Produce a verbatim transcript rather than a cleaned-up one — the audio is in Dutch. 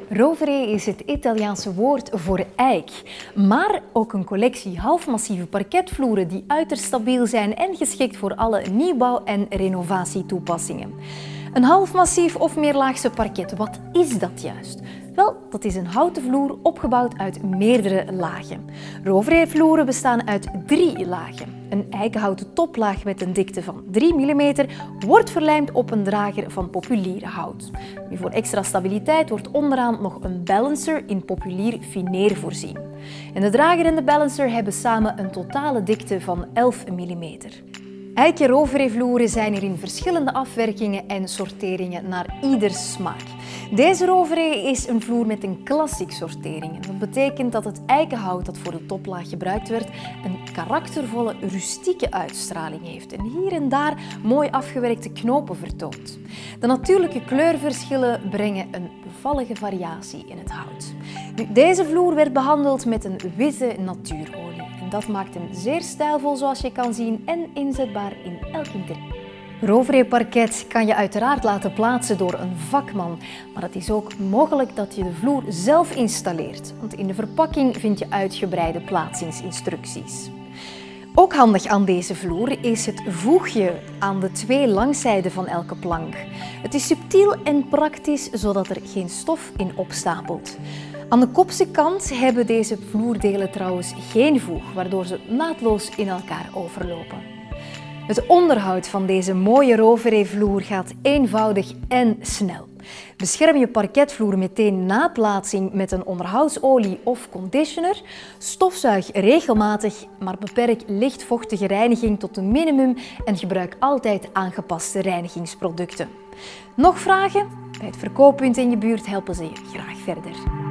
Rovere is het Italiaanse woord voor eik, maar ook een collectie halfmassieve parketvloeren die uiterst stabiel zijn en geschikt voor alle nieuwbouw- en renovatietoepassingen. Een halfmassief of meerlaagse parket, wat is dat juist? Wel, dat is een houten vloer opgebouwd uit meerdere lagen. Rovere-vloeren bestaan uit drie lagen. Een eikenhouten toplaag met een dikte van drie millimeter wordt verlijmd op een drager van populier hout. Nu, voor extra stabiliteit wordt onderaan nog een balancer in populier fineer voorzien. En de drager en de balancer hebben samen een totale dikte van elf millimeter. Eiken Rovere-vloeren zijn er in verschillende afwerkingen en sorteringen naar ieder smaak. Deze Rovere is een vloer met een classic sortering. Dat betekent dat het eikenhout dat voor de toplaag gebruikt werd een karaktervolle, rustieke uitstraling heeft en hier en daar mooi afgewerkte knopen vertoont. De natuurlijke kleurverschillen brengen een bevallige variatie in het hout. Nu, deze vloer werd behandeld met een witte natuurolie. Dat maakt hem zeer stijlvol zoals je kan zien en inzetbaar in elk interieur. Rovere parket kan je uiteraard laten plaatsen door een vakman, maar het is ook mogelijk dat je de vloer zelf installeert, want in de verpakking vind je uitgebreide plaatsingsinstructies. Ook handig aan deze vloer is het voegje aan de twee langzijden van elke plank. Het is subtiel en praktisch, zodat er geen stof in opstapelt. Aan de kopse kant hebben deze vloerdelen trouwens geen voeg, waardoor ze naadloos in elkaar overlopen. Het onderhoud van deze mooie Rovere-vloer gaat eenvoudig en snel. Bescherm je parketvloer meteen na plaatsing met een onderhoudsolie of conditioner. Stofzuig regelmatig, maar beperk lichtvochtige reiniging tot een minimum en gebruik altijd aangepaste reinigingsproducten. Nog vragen? Bij het verkooppunt in je buurt helpen ze je graag verder.